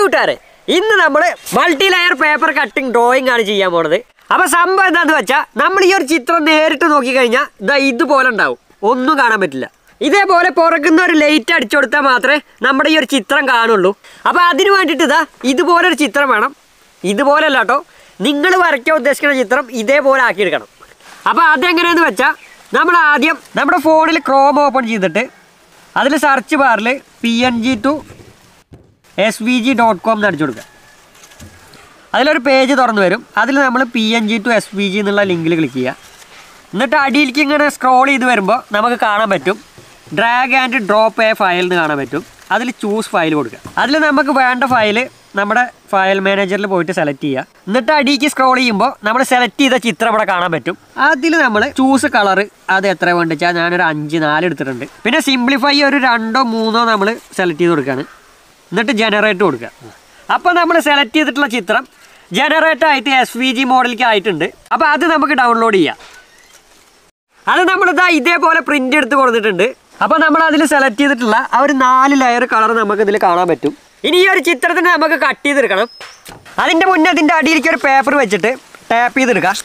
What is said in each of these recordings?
കൂട്ടുകാരെ, ഇന്ന് നമ്മൾ multi layer paper cutting drawing ആണ് ചെയ്യാൻ പോണത്. അപ്പോൾ സംഭവം എന്താണെന്ന് വെച്ചാൽ നമ്മൾ ഈ ഒരു ചിത്രം നേരിട്ട് നോക്കിക്കഴിഞ്ഞാൽ ഇതാ ഇതുപോലെ ഉണ്ടാവും, ഒന്നും കാണാൻ പറ്റില്ല. ഇതേപോലെ പുറകുന്ന ഒരു ലൈറ്റ് അടിച്ചു കൊടുത്താൽ മാത്രമേ നമ്മുടെ ഈ ഒരു ചിത്രം കാണുള്ളൂ. അപ്പോൾ അതിന് വേണ്ടിയിട്ട് ഇതാ ഇതുപോലൊരു ചിത്രം വേണം. ഇതുപോലെയല്ല കേട്ടോ, നിങ്ങൾ വരയ്ക്കാൻ ഉദ്ദേശിക്കുന്ന ചിത്രം ഇതേപോലെ ആക്കിയെടുക്കണം. അപ്പോൾ അതെങ്ങനെയാണെന്ന് വെച്ചാൽ നമ്മൾ ആദ്യം നമ്മുടെ ഫോണിൽ ക്രോം ഓപ്പൺ ചെയ്തിട്ട് അതിൽ സെർച്ച് ബാറിൽ PNG to svg.com എന്ന് അടിച്ചു കൊടുക്കുക. അതിലൊരു പേജ് തുറന്നു വരും. അതിൽ നമ്മൾ PNG to svg എന്നുള്ള ലിങ്കിൽ ക്ലിക്ക് ചെയ്യുക. എന്നിട്ട് അടിയിലേക്ക് ഇങ്ങനെ സ്ക്രോൾ ചെയ്ത് വരുമ്പോൾ നമുക്ക് കാണാൻ പറ്റും drag and drop a file എന്ന് കാണാൻ പറ്റും. അതിൽ ചൂസ് ഫയൽ കൊടുക്കുക. അതിൽ നമുക്ക് വേണ്ട ഫയൽ നമ്മുടെ ഫയൽ മാനേജറിൽ പോയിട്ട് സെലക്ട് ചെയ്യുക. എന്നിട്ട് അടിയിലേക്ക് സ്ക്രോൾ ചെയ്യുമ്പോൾ നമ്മൾ സെലക്ട് ചെയ്ത ചിത്രം ഇവിടെ കാണാൻ പറ്റും. അതിൽ നമ്മൾ ചൂസ് കളർ അത് എത്ര വേണ്ടിച്ചാൽ ഞാനൊരു 5-4 എടുത്തിട്ടുണ്ട്. പിന്നെ സിംപ്ലിഫൈ ഒരു 2-3 നമ്മൾ സെലക്ട് ചെയ്ത് കൊടുക്കുകയാണ്. എന്നിട്ട് ജനറേറ്റ് കൊടുക്കുക. അപ്പോൾ നമ്മൾ സെലക്ട് ചെയ്തിട്ടുള്ള ചിത്രം ജനറേറ്റ് ആയിട്ട് SVG മോഡലിലേക്ക് ആയിട്ടുണ്ട്. അപ്പോൾ അത് നമുക്ക് ഡൗൺലോഡ് ചെയ്യാം. അത് നമ്മളിതാ ഇതേപോലെ പ്രിൻ്റ് എടുത്ത് കൊടുത്തിട്ടുണ്ട്. അപ്പോൾ നമ്മൾ അതിൽ സെലക്ട് ചെയ്തിട്ടുള്ള ആ ഒരു 4 ലെയർ കളർ നമുക്ക് ഇതിൽ കാണാൻ പറ്റും. ഇനി ഈ ഒരു ചിത്രത്തിന് നമുക്ക് കട്ട് ചെയ്തെടുക്കണം. അതിൻ്റെ മുന്നേ അതിൻ്റെ അടിയിലേക്ക് ഒരു പേപ്പർ വെച്ചിട്ട് ടാപ്പ് ചെയ്തെടുക്കാം.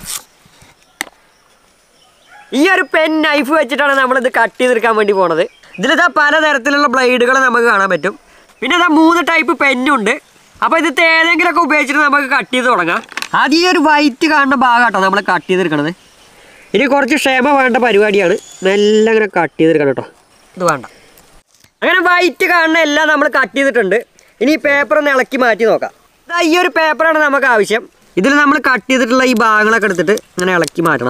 ഈ ഒരു പെൻ നൈഫ് വെച്ചിട്ടാണ് നമ്മളിത് കട്ട് ചെയ്തെടുക്കാൻ വേണ്ടി പോണത്. ഇതിലിതാ പലതരത്തിലുള്ള ബ്ലേഡുകൾ നമുക്ക് കാണാൻ പറ്റും. പിന്നെ ഇതാ 3 ടൈപ്പ് പെന്നുണ്ട്. അപ്പോൾ ഇത് ഏതെങ്കിലുമൊക്കെ ഉപയോഗിച്ചിട്ട് നമുക്ക് കട്ട് ചെയ്ത് തുടങ്ങാം. ആദ്യം ഈ ഒരു വൈറ്റ് കാണുന്ന ഭാഗമാട്ടോ നമ്മൾ കട്ട് ചെയ്തെടുക്കണത്. ഇനി കുറച്ച് ക്ഷമ വേണ്ട പരിപാടിയാണ്. മെല്ലെ അങ്ങനെ കട്ട് ചെയ്തെടുക്കണം കേട്ടോ. ഇത് വേണ്ട. അങ്ങനെ വൈറ്റ് കാണുന്ന എല്ലാം നമ്മൾ കട്ട് ചെയ്തിട്ടുണ്ട്. ഇനി ഈ പേപ്പർ ഒന്ന് ഇളക്കി മാറ്റി നോക്കാം. ഇതാ ഈ ഒരു പേപ്പറാണ് നമുക്ക് ആവശ്യം. ഇതിൽ നമ്മൾ കട്ട് ചെയ്തിട്ടുള്ള ഈ ഭാഗങ്ങളൊക്കെ എടുത്തിട്ട് ഇങ്ങനെ ഇളക്കി മാറ്റണം.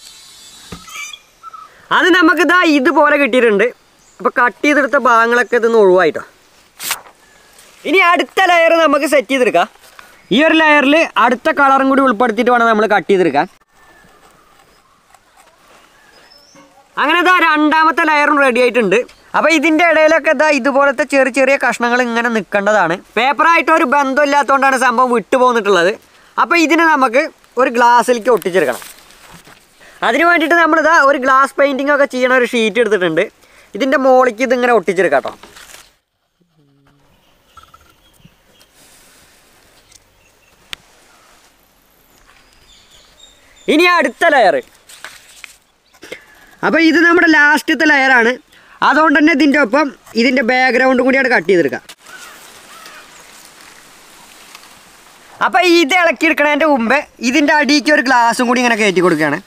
അത് നമുക്കിതാ ഇതുപോലെ കിട്ടിയിട്ടുണ്ട്. അപ്പോൾ കട്ട് ചെയ്തെടുത്ത ഭാഗങ്ങളൊക്കെ ഇതൊന്ന് ഒഴിവായിട്ടോ. ഇനി അടുത്ത ലെയർ നമുക്ക് സെറ്റ് ചെയ്തെടുക്കാം. ഈ ഒരു ലെയറിൽ അടുത്ത കളറും കൂടി ഉൾപ്പെടുത്തിയിട്ട് വേണം നമ്മൾ കട്ട് ചെയ്തെടുക്കാൻ. അങ്ങനെ ഇതാ രണ്ടാമത്തെ ലെയറും റെഡി ആയിട്ടുണ്ട്. അപ്പോൾ ഇതിൻ്റെ ഇടയിലൊക്കെ ഇതാ ഇതുപോലത്തെ ചെറിയ ചെറിയ കഷ്ണങ്ങൾ ഇങ്ങനെ നിൽക്കേണ്ടതാണ്. പേപ്പറായിട്ട് ഒരു ബന്ധമില്ലാത്തതുകൊണ്ടാണ് സംഭവം വിട്ടു പോന്നിട്ടുള്ളത്. അപ്പോൾ ഇതിനെ നമുക്ക് ഒരു ഗ്ലാസ്സിലേക്ക് ഒട്ടിച്ചെടുക്കണം. അതിന് വേണ്ടിയിട്ട് നമ്മളിതാ ഒരു ഗ്ലാസ് പെയിൻറ്റിംഗ് ഒക്കെ ചെയ്യണ ഒരു ഷീറ്റ് എടുത്തിട്ടുണ്ട്. ഇതിൻ്റെ മുകളിലേക്ക് ഇതിങ്ങനെ ഒട്ടിച്ചെടുക്കാം കേട്ടോ. ഇനി അടുത്ത ലെയർ. അപ്പോൾ ഇത് നമ്മുടെ ലാസ്റ്റത്തെ ലെയറാണ്. അതുകൊണ്ട് തന്നെ ഇതിൻ്റെ ഒപ്പം ഇതിൻ്റെ ബാക്ക്ഗ്രൗണ്ടും കൂടിയാണ് കട്ട് ചെയ്തെടുക്കുക. അപ്പോൾ ഇത് ഇളക്കിയെടുക്കണതിൻ്റെ മുമ്പേ ഇതിൻ്റെ അടിയിലേക്ക് ഒരു ഗ്ലാസും കൂടി ഇങ്ങനെ കയറ്റി കൊടുക്കുകയാണ്.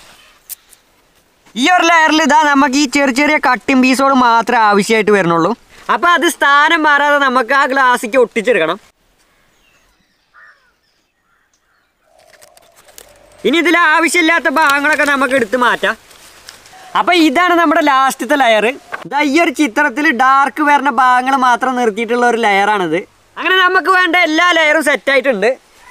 ഈ ഒരു ലെയറിൽ ഇതാ നമുക്ക് ഈ ചെറിയ ചെറിയ കട്ടിങ് പീസോട് മാത്രമേ ആവശ്യമായിട്ട് വരുന്നുള്ളൂ. അപ്പോൾ അത് സ്ഥാനം മാറാതെ നമുക്ക് ആ ഗ്ലാസ്സിലേക്ക് ഒട്ടിച്ചെടുക്കണം. ഇനി ഇതിൽ ആവശ്യമില്ലാത്ത ഭാഗങ്ങളൊക്കെ നമുക്ക് എടുത്ത് മാറ്റാം. അപ്പോൾ ഇതാണ് നമ്മുടെ ലാസ്റ്റത്തെ ലെയർ. ഇതാ ഈ ഒരു ചിത്രത്തിൽ ഡാർക്ക് വരുന്ന ഭാഗങ്ങൾ മാത്രം നിർത്തിയിട്ടുള്ള ഒരു ലെയറാണിത്. അങ്ങനെ നമുക്ക് വേണ്ട എല്ലാ ലെയറും സെറ്റായിട്ടുണ്ട്.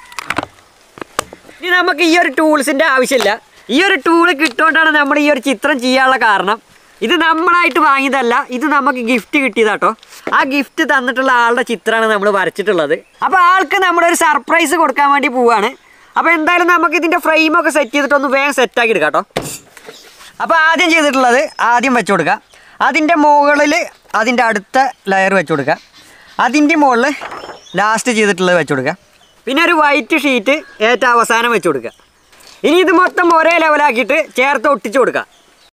ഇനി നമുക്ക് ഈ ഒരു ടൂൾസിൻ്റെ ആവശ്യമില്ല. ഈ ഒരു ടൂള് കിട്ടുകൊണ്ടാണ് നമ്മൾ ഈ ഒരു ചിത്രം ചെയ്യാനുള്ള കാരണം. ഇത് നമ്മളായിട്ട് വാങ്ങിയതല്ല, ഇത് നമുക്ക് ഗിഫ്റ്റ് കിട്ടിയതാട്ടോ. ആ ഗിഫ്റ്റ് തന്നിട്ടുള്ള ആളുടെ ചിത്രമാണ് നമ്മൾ വരച്ചിട്ടുള്ളത്. അപ്പോൾ ആൾക്ക് നമ്മളൊരു സർപ്രൈസ് കൊടുക്കാൻ വേണ്ടി പോവുകയാണ്. അപ്പോൾ എന്തായാലും നമുക്ക് ഇതിൻ്റെ ഫ്രെയിമൊക്കെ സെറ്റ് ചെയ്തിട്ടൊന്ന് വേഗം സെറ്റാക്കി എടുക്കാം കേട്ടോ. അപ്പോൾ ആദ്യം ചെയ്തിട്ടുള്ളത് ആദ്യം വെച്ച് കൊടുക്കുക. അതിൻ്റെ മുകളിൽ അതിൻ്റെ അടുത്ത ലെയർ വെച്ച് കൊടുക്കുക. അതിൻ്റെ മുകളിൽ ലാസ്റ്റ് ചെയ്തിട്ടുള്ളത് വെച്ച് കൊടുക്കുക. പിന്നെ ഒരു വൈറ്റ് ഷീറ്റ് ഏറ്റവും അവസാനം വെച്ച് കൊടുക്കുക. ഇനി ഇത് മൊത്തം ഒരേ ലെവലാക്കിയിട്ട് ചേർത്ത് ഒട്ടിച്ച് കൊടുക്കുക.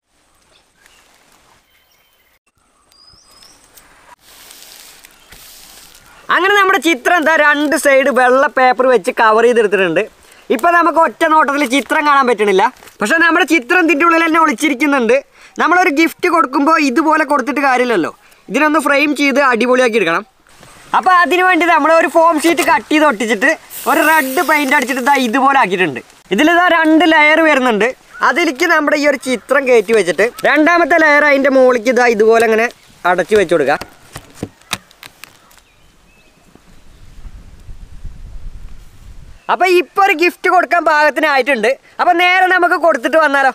അങ്ങനെ നമ്മുടെ ചിത്രം എന്താ 2 സൈഡ് വെള്ള പേപ്പർ വെച്ച് കവർ ചെയ്തെടുത്തിട്ടുണ്ട്. ഇപ്പോൾ നമുക്ക് ഒറ്റ നോട്ടത്തിൽ ചിത്രം കാണാൻ പറ്റണില്ല. പക്ഷേ നമ്മുടെ ചിത്രം ഇതിൻ്റെ ഉള്ളിൽ തന്നെ ഒളിച്ചിരിക്കുന്നുണ്ട്. നമ്മളൊരു ഗിഫ്റ്റ് കൊടുക്കുമ്പോൾ ഇതുപോലെ കൊടുത്തിട്ട് കാര്യമില്ലല്ലോ. ഇതിനൊന്ന് ഫ്രെയിം ചെയ്ത് അടിപൊളിയാക്കി എടുക്കണം. അപ്പോൾ അതിന് വേണ്ടി നമ്മൾ ഒരു ഫോം ഷീറ്റ് കട്ട് ചെയ്ത് ഒട്ടിച്ചിട്ട് ഒരു റെഡ് പെയിൻ്റ് അടിച്ചിട്ട് ഇതാ ഇതുപോലെ ആക്കിയിട്ടുണ്ട്. ഇതിലിതാ 2 ലെയർ വരുന്നുണ്ട്. അതിലേക്ക് നമ്മുടെ ഈ ഒരു ചിത്രം കയറ്റി വെച്ചിട്ട് രണ്ടാമത്തെ ലെയർ അതിൻ്റെ മുകളിലേക്ക് ഇതാ ഇതുപോലെ അങ്ങനെ അടച്ചു വെച്ച് കൊടുക്കുക. അപ്പോൾ ഇപ്പോൾ ഒരു ഗിഫ്റ്റ് കൊടുക്കാൻ പാകത്തിനായിട്ടുണ്ട്. അപ്പോൾ നേരെ നമുക്ക് കൊടുത്തിട്ട് വന്നാലോ.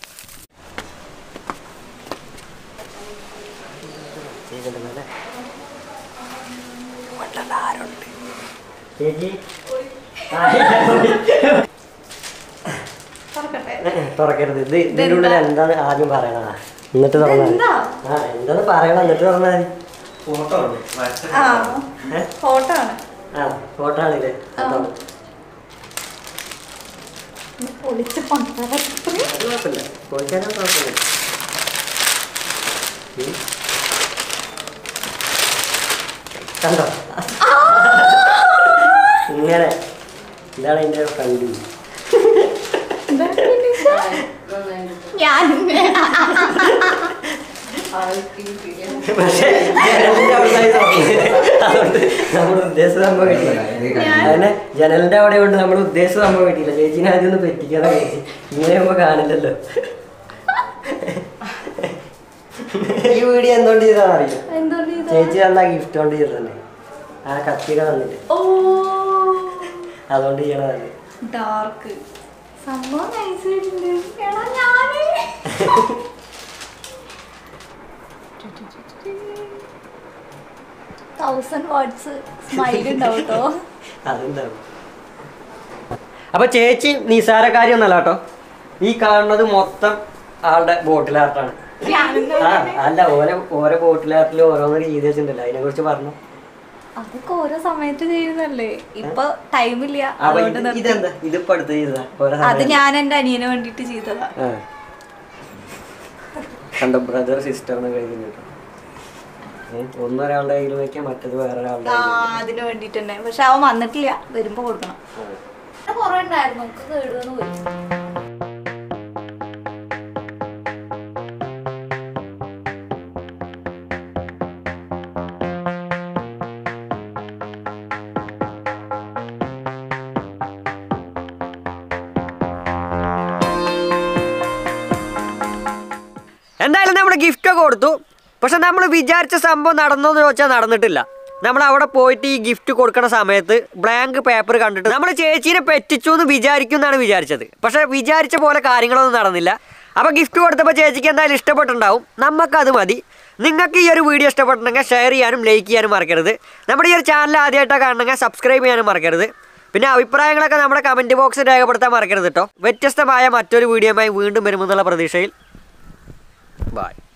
തുറക്കരുത്. ഇതിൻ്റെ ഉള്ളിൽ എന്താണ് ആദ്യം പറയണതാ, എന്നിട്ട് തുറന്നാൽ എന്താന്ന് പറയണം, എന്നിട്ട് തുറന്നാൽ ഫോട്ടോ ഫോട്ടോ ആണ്. ഫോട്ടോ ആണല്ലേ പൊളിച്ച് കൊണ്ടുവരാൻ കുഴപ്പമില്ല, പൊളിക്കാനോ കുഴപ്പമില്ല. കണ്ടോ ഇങ്ങനെ ഇതാണ് എൻ്റെ ഫ്രണ്ട്. ഞാൻ പക്ഷേ അതുകൊണ്ട് നമ്മൾ ഉദ്ദേശിച്ച സംഭവം കിട്ടിയില്ല. അങ്ങനെ ജനലിന്റെ അവിടെ കൊണ്ട് നമ്മൾ ഉദ്ദേശിച്ച സംഭവം കിട്ടിയില്ല. ചേച്ചിനെ ആദ്യം ഒന്ന് പറ്റിക്കാതെ ചേച്ചി ഇങ്ങനെ ആകുമ്പോ കാണില്ലല്ലോ. ഈ വീഡിയോ എന്തുകൊണ്ട് ചെയ്താന്ന് അറിയില്ല. ചേച്ചി തന്ന ഗിഫ്റ്റ് കൊണ്ട് ചെയ്തതന്നെ, ആ കത്തിയുടെ തന്നിട്ട് അതുകൊണ്ട് ചെയ്യണതല്ലേ. ഡാർക്ക് സംഭവം നൈസായിട്ടുണ്ട്. 1000 വാട്ട്സ് സ്മൈൽ ഉണ്ടാവും കേട്ടോ. അതുണ്ടാവും. അപ്പൊ ചേച്ചി നിസാരക്കാരി ഒന്നല്ല കേട്ടോ. ഈ കാണുന്നത് മൊത്തം ആളുടെ ബോട്ടിൽ ആർട്ടാണ്. അല്ല, ഓരോ ബോട്ടിൽ ആർട്ടിൽ ഓരോന്നൊക്കെ ചെയ്ത് വെച്ചിട്ടുണ്ടല്ലോ, അതിനെ കുറിച്ച് പറഞ്ഞു. അതൊക്കെ ഓരോ സമയത്ത് ചെയ്യുന്നല്ലേ, ഇപ്പൊ ടൈമില്ല. ഇതിപ്പോ അടുത്ത് ചെയ്തതാ. അത് ഞാൻ എന്റെ അനിയന് വേണ്ടിട്ട് ചെയ്തതാ. കണ്ടോ, ബ്രദർ സിസ്റ്റർ കഴിക്കുന്നുണ്ടോ. ഒന്നൊരാളുടെ കയ്യിൽ വെക്കാം, മറ്റത് വേറൊരാളുടെ. അതിന് വേണ്ടിട്ട് തന്നെ. പക്ഷെ അവൻ വന്നിട്ടില്ല, വരുമ്പോ കൊടുക്കണം. കൊറേ ഉണ്ടായിരുന്നു, നമുക്ക് കേടുവന്ന് പോയി. എന്തായാലും നമ്മൾ ഗിഫ്റ്റൊക്കെ കൊടുത്തു. പക്ഷെ നമ്മൾ വിചാരിച്ച സംഭവം നടന്നോന്ന് ചോദിച്ചാൽ നടന്നിട്ടില്ല. നമ്മൾ അവിടെ പോയിട്ട് ഈ ഗിഫ്റ്റ് കൊടുക്കുന്ന സമയത്ത് ബ്ലാങ്ക് പേപ്പർ കണ്ടിട്ട് നമ്മൾ ചേച്ചീനെ പറ്റിച്ചു എന്ന് വിചാരിക്കുമെന്നാണ് വിചാരിച്ചത്. പക്ഷെ വിചാരിച്ച പോലെ കാര്യങ്ങളൊന്നും നടന്നില്ല. അപ്പോൾ ഗിഫ്റ്റ് കൊടുത്തപ്പോൾ ചേച്ചിക്ക് എന്തായാലും ഇഷ്ടപ്പെട്ടുണ്ടാവും. നമുക്കത് മതി. നിങ്ങൾക്ക് ഈ ഒരു വീഡിയോ ഇഷ്ടപ്പെട്ടിട്ടുണ്ടെങ്കിൽ ഷെയർ ചെയ്യാനും ലൈക്ക് ചെയ്യാനും മറക്കരുത്. നമ്മുടെ ഈ ഒരു ചാനൽ ആദ്യമായിട്ടാണ് കാണണമെങ്കിൽ സബ്സ്ക്രൈബ് ചെയ്യാനും മറക്കരുത്. പിന്നെ അഭിപ്രായങ്ങളൊക്കെ നമ്മുടെ കമൻറ്റ് ബോക്സിൽ രേഖപ്പെടുത്താൻ മറക്കരുത് കേട്ടോ. വ്യത്യസ്തമായ മറ്റൊരു വീഡിയോയുമായി വീണ്ടും വരുമെന്നുള്ള പ്രതീക്ഷയിൽ ബൈ.